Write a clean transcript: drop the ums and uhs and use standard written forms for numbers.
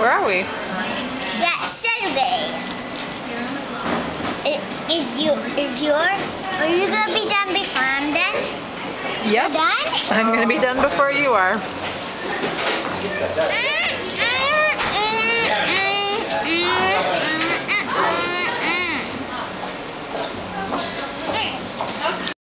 Where are we? Yeah, Saturday. Are you gonna be done before I'm done? Yep. Done? I'm gonna be done before you are.